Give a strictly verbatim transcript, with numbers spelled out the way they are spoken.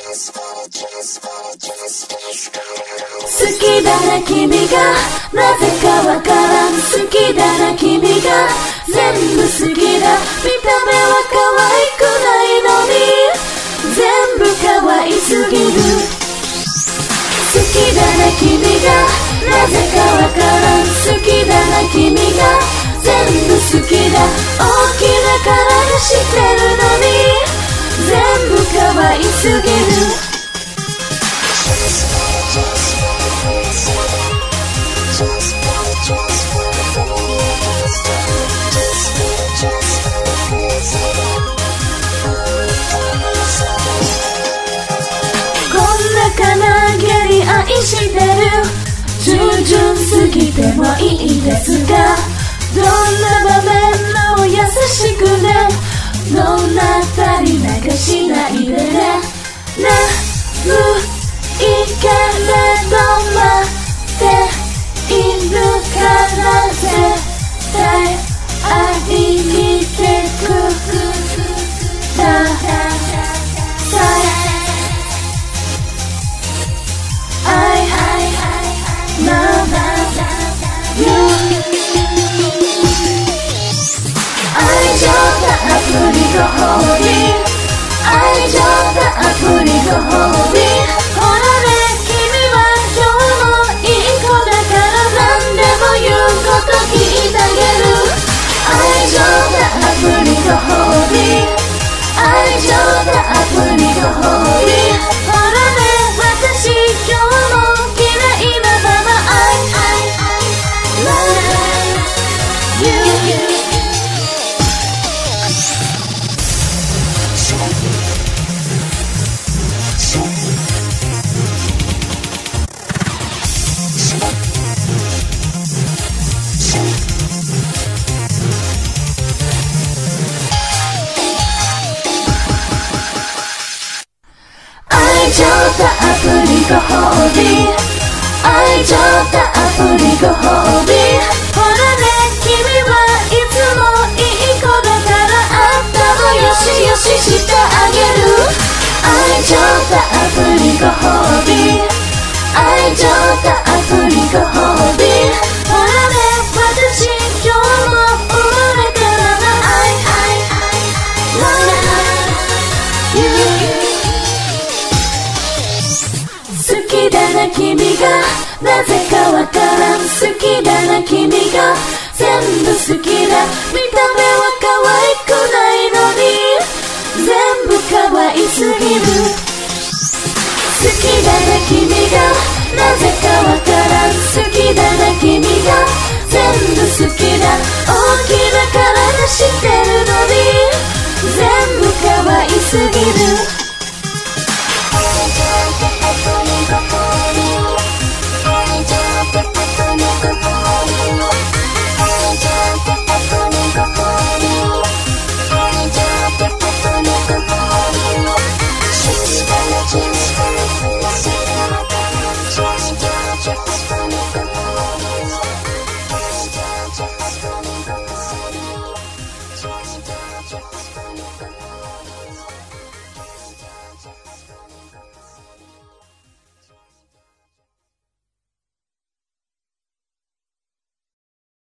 きだな君がなぜかわからん、好きだな君が全部好きだ、見た目は可愛くないのに全部可愛すぎる。好きだな君がなぜかわからん、好きだな君が全部好きだ、大きな体してるのに全部可愛すぎる。こんなかなげり愛してる、従順すぎてもいいですが、どんな場面も優しくね、どんなたりなんかしないでね。眠いけれど待っているから絶対会いに来てください。I love you。 愛情が溢れご褒美、愛情が溢れご褒美、ほらね君は今日もいい子だから何でも言うこと聞いてあげる。愛情が溢れご褒美、愛情が溢れご褒美、ほらね私今日も嫌いなまま I love you。 愛情が溢れご褒美、愛情が溢れご褒美、ほらね君はいつもいい子だからあんたもよしよししてあげる。愛情が溢れご褒美、愛情が溢れご褒美、ほらね私今日も生まれたまま I love you。好きだな君がなぜかわからん、好きだな君が全部好きだ、見た目は可愛くないのに全部可愛すぎる。好きだな君がなぜかわからん、好きだな君が全部好きだ、大きな体してるのに全部可愛すぎる。